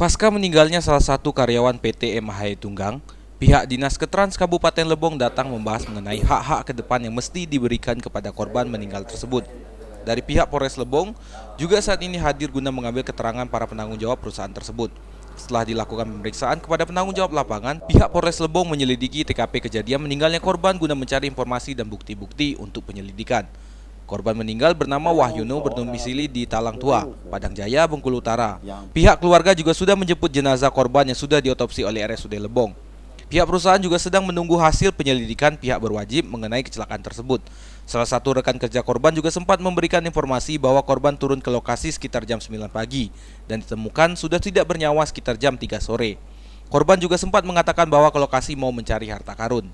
Pasca meninggalnya salah satu karyawan PT MHI Tunggang, pihak Dinas Ketrans Kabupaten Lebong datang membahas mengenai hak-hak ke depan yang mesti diberikan kepada korban meninggal tersebut. Dari pihak Polres Lebong juga saat ini hadir guna mengambil keterangan para penanggung jawab perusahaan tersebut. Setelah dilakukan pemeriksaan kepada penanggung jawab lapangan, pihak Polres Lebong menyelidiki TKP kejadian meninggalnya korban guna mencari informasi dan bukti-bukti untuk penyelidikan. Korban meninggal bernama Wahyono, berdomisili di Talang Tua, Padang Jaya, Bengkulu Utara. Pihak keluarga juga sudah menjemput jenazah korban yang sudah diotopsi oleh RSUD Lebong. Pihak perusahaan juga sedang menunggu hasil penyelidikan pihak berwajib mengenai kecelakaan tersebut. Salah satu rekan kerja korban juga sempat memberikan informasi bahwa korban turun ke lokasi sekitar jam 9 pagi dan ditemukan sudah tidak bernyawa sekitar jam 3 sore. Korban juga sempat mengatakan bahwa ke lokasi mau mencari harta karun.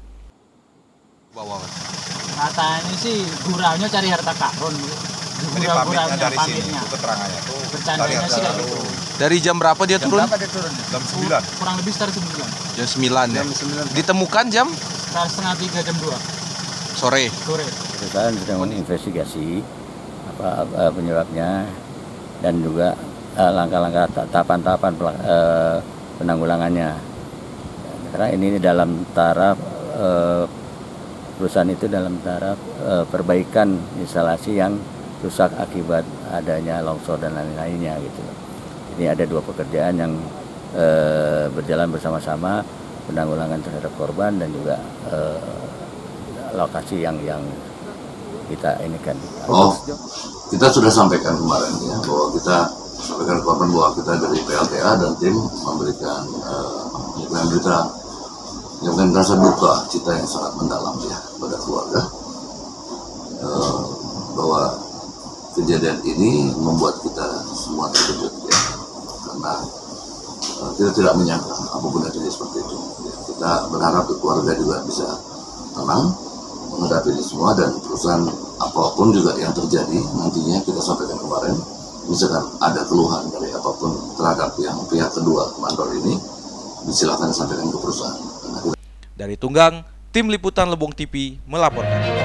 Katanya sih guraunya cari harta karun. Pamitnya dari sini, itu keterangannya tuh. Bercandanya sih kayak gitu. Dari jam berapa dia turun? Jam 9. Kurang lebih sekitar 9. Jam 9 ya. Ditemukan jam? Sekitar setengah 3 jam 2 sore. Perusahaan sedang menginvestigasi penyebabnya dan juga langkah-langkah tahapan-tahapan penanggulangannya. Karena ini dalam taraf perusahaan itu dalam taraf perbaikan instalasi yang rusak akibat adanya longsor dan lain-lainnya gitu. Ini ada dua pekerjaan yang berjalan bersama-sama, penanggulangan terhadap korban dan juga lokasi yang kita ini kan. Oh, kita sudah sampaikan kemarin ya bahwa kita sampaikan korban bahwa kita dari PLTA dan tim memberikan menyampaikan rasa duka cita yang sangat mendalam ya pada keluarga bahwa kejadian ini membuat kita semua terkejut ya karena kita tidak menyangka apapun yang terjadi seperti itu ya, kita berharap keluarga juga bisa tenang menghadapi ini semua dan perusahaan apapun juga yang terjadi nantinya kita sampaikan kemarin misalkan ada keluhan dari apapun terhadap yang pihak kedua mandor ini disilakan sampaikan ke perusahaan. Dari Tunggang, tim liputan Lebong TV melaporkan.